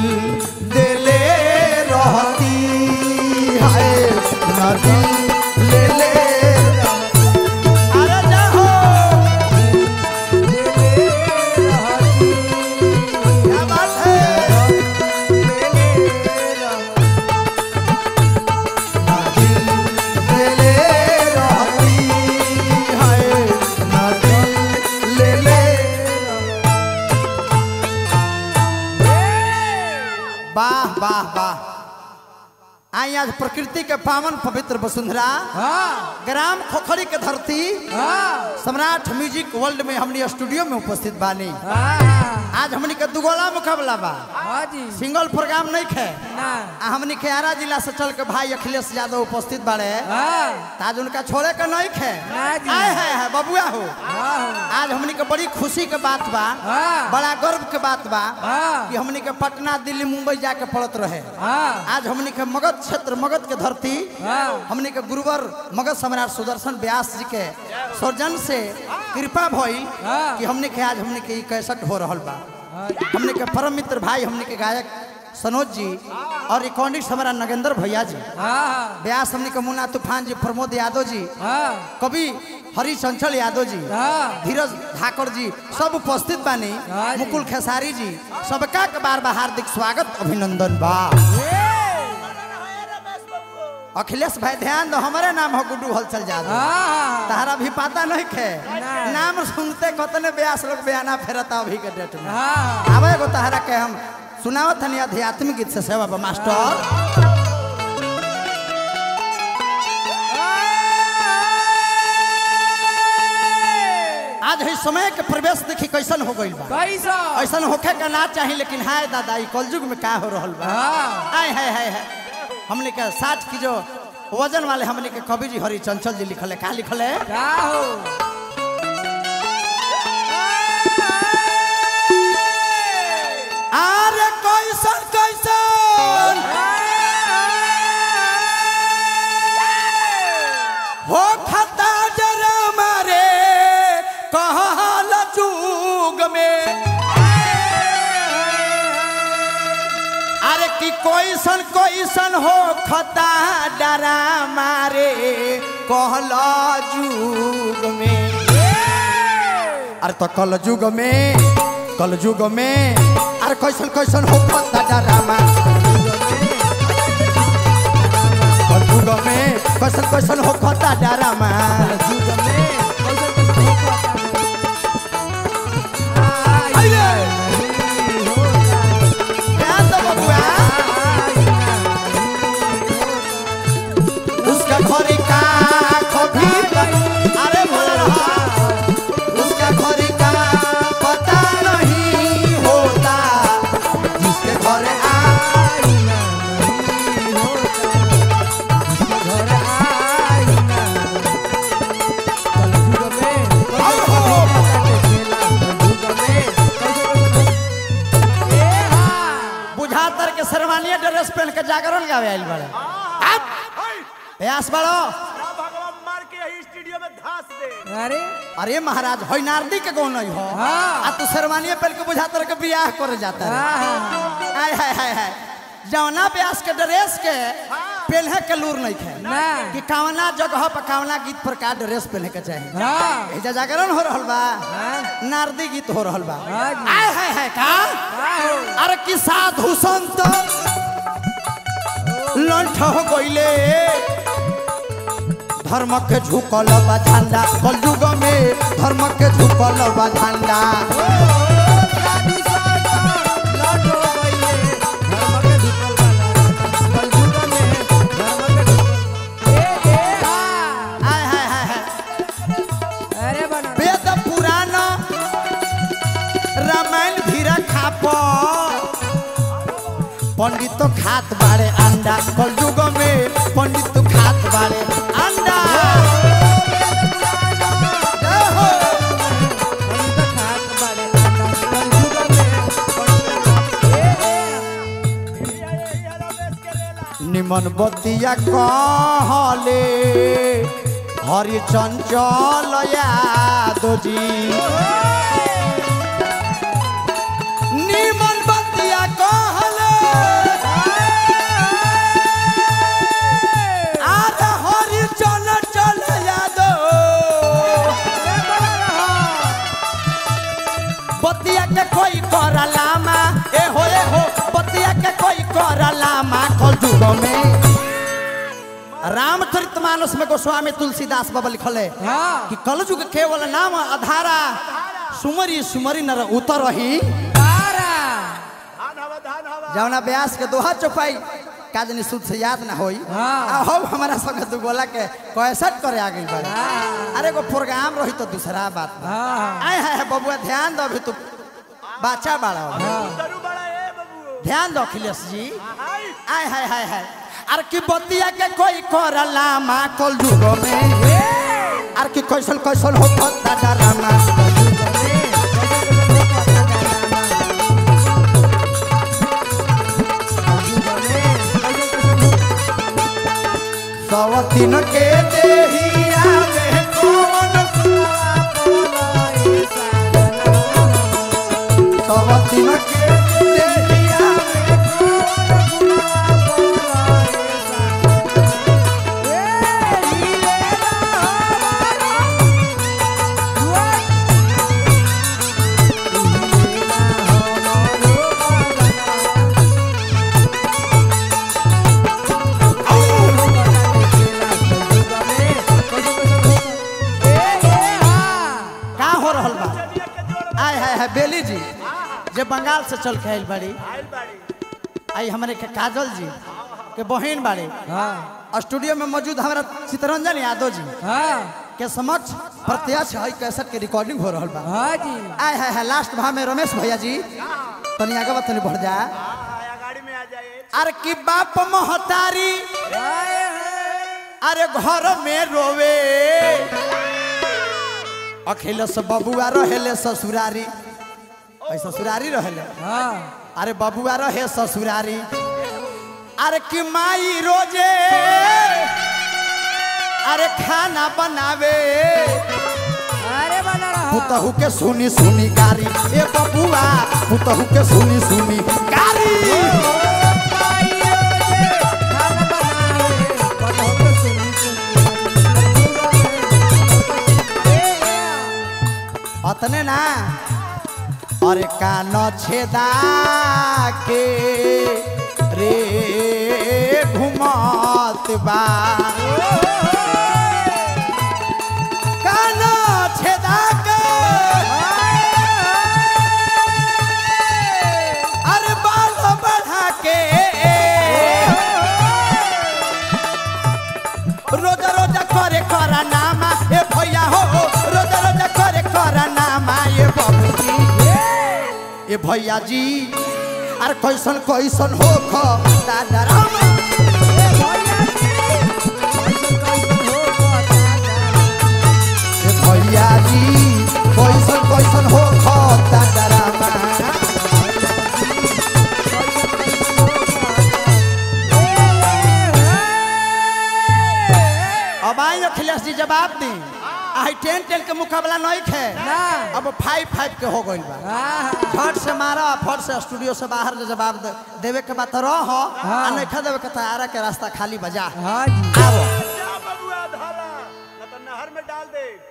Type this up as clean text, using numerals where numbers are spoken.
दिले रहती है ना दिल ले ले अरे जाओ क्या बात है ना दिल ले रहती है ना दिल ले वाह वाह वाह आई आज प्रकृति के पावन पवित्र वसुंधरा ग्राम खोखड़ी के धरती सम्राट म्यूजिक वर्ल्ड में हमने स्टूडियो में उपस्थित बानी। आज हमनी के दुगोला मुकाबला बा सिंगल प्रोग्राम नहीं खे हमनी के आरा जिला से चल के भाई अखिलेश यादव उपस्थित बाड़े आज उनका छोड़े के नहीं खे आए है बबुआ हो। आज हमनी के बड़ी खुशी के बात बा बड़ा गर्व के बात बा कि हमनी के पटना दिल्ली मुंबई जाके पड़त रहे। आज हमनी के मगध क्षेत्र मगध के धरती हमने के गुरुवर मगध सम्राट सुदर्शन व्यास जी के सौजन से कृपा भइल कि हमने के आज हमने के कैसेट हो रहल बा। हमने के परम मित्र भाई हमने के गायक सनोज जी और रिकॉर्डिंग हमारा नगेंद्र भैया जी व्यास हमने के मुन्ना तूफान जी प्रमोद यादव जी कवि हरी चंचल यादव जी धीरज ठाकुर जी सब उपस्थित बानी मुकुल खेसारी जी सबका के बार बार हार्दिक स्वागत अभिनंदन बा। अखिलेश भाई ध्यान दो हमारे नाम हो गुड्डू हलचल यादव तारा भी पता नहीं खे नाम सुनते कतने ब्यास लोग बयाना फेरता अभी के डेट में आवे गो तारा के हम सुनावत हनी आध्यात्मिक गीत से सेवा मास्टर। आज है समय के प्रवेश देखी कैसन हो गई बा ऐसन होखे का ना चाहिए लेकिन हाय दादा कलयुग में का हो रहल बा आय है हमने के 60 की जो वजन वाले हमने के कवि जी हरी चंचल जी लिखल है क्या लिखल है अरे कैसन कैसन हो खता जरा मारे कहल जुग में अरे कि कैसन हो खता डरा मारे कहल जुग में अरे तो कल जुग में अरे कैसन हो खता डरा कल जुग में कैसन हो खता डरा घरी का कभी अरे बोला रहा उसका घरी का पता नहीं होता जिसके घर बुझातर के शेरवानी ड्रेस पहन के जागरण गावे आइल बड़े प्यास बड़ो भगवान मार के यही स्टूडियो में धास दे अरे महाराज होई नारदी के गौन हो आ तू शेरवानी पहन के बुझातर के बियाह करे जाता है आय हाय जौना प्यास के ड्रेस के पहने के लूर नहीं खे कि कवना जगह पर कवना गीत पर का ड्रेस पहने के चाहिए एजा जागरण हो रहल बा नारदी गीत हो रहल बा आय हाय का अरे कि साधु संत लंठ हो गइले धर्म के झुकल बा झंडा कलयुग में धर्म के झुकल बा झंडा वेद पुराण रामायण धीरा खाप पंडित खात बाड़े अंडा कलयुग में पंडित खात बाड़े अंडा निमन बतिया कहले हरि चंचल यादव जी निमन बतिया कहले कलयुग में। रामचरितमानस में गोस्वामी तुलसीदास बाबा लिखल है कि कलयुग केवल नाम आधारा, सुमरी सुमरी नर उतर रही जौना ब्यास के दोहा चौपाई काजनी सुध से याद ना होई। हो हमारा संग दू गोला के कैसेट करे आ गई बड़ा। अरे को प्रोग्राम रही तो दूसरा बात आए है बबुआ ध्यान दो अभी तू बच्चा बड़ा ध्यान दो अखिलेश जी। आए हाय हाय हाय अरे की बतिया के कोई करला मा कलयुग में। अरे की कैसल कैसल हो दादा रामा सवतीन के देहिया में कौन सवतीन के देहिया में बेली जी जे बंगाल से चल के आइल बाड़ी आई हमारे के काजल जी के बहन बाड़ी स्टूडियो में मौजूद हमारा चितरंजन यादव जी के समक्ष प्रत्यक्ष है कैसेट के रिकॉर्डिंग हो रहा बा। आए है लास्ट भाव में रमेश भैया जी तनी आगे बात बढ़ जा। अरे की बाप महतारी अरे घर में रोवे अखिलेश बबुआ रहेले ससुरारी ससुरारी रहेले अरे बबुआ रहे ससुरारी। अरे कि माई रोजे अरे खाना बनावे अरे बना पुतहू के सुनी सुनी गारी ए बबुआ पुतहू के सुनी सुनी गारी अतने ना अरे कान छेदा के रे घुमत बा कान छेदा के अरे बाल बढ़ा के रोजा रोजा करे करा नामा ए भैया हो रोजा रोजा करे करा नामा ए बाबूजी ए भैया जी अरे कैसन कैसन हो खो दादा रामा ए भैया जी कैसन कैसन हो खो दादा रामा। अब आई अखिलेश जी जवाब दी आई 10-10 के मुकाबला नहीं है अब 5-5 के हो गई बा। फट से मारा फट से स्टूडियो से बाहर जो जवाब देवे के बात रह नहीं खा देवे के तारा के रास्ता खाली बजा। आओ बबुआ धारा न तो नहर में डाल दे।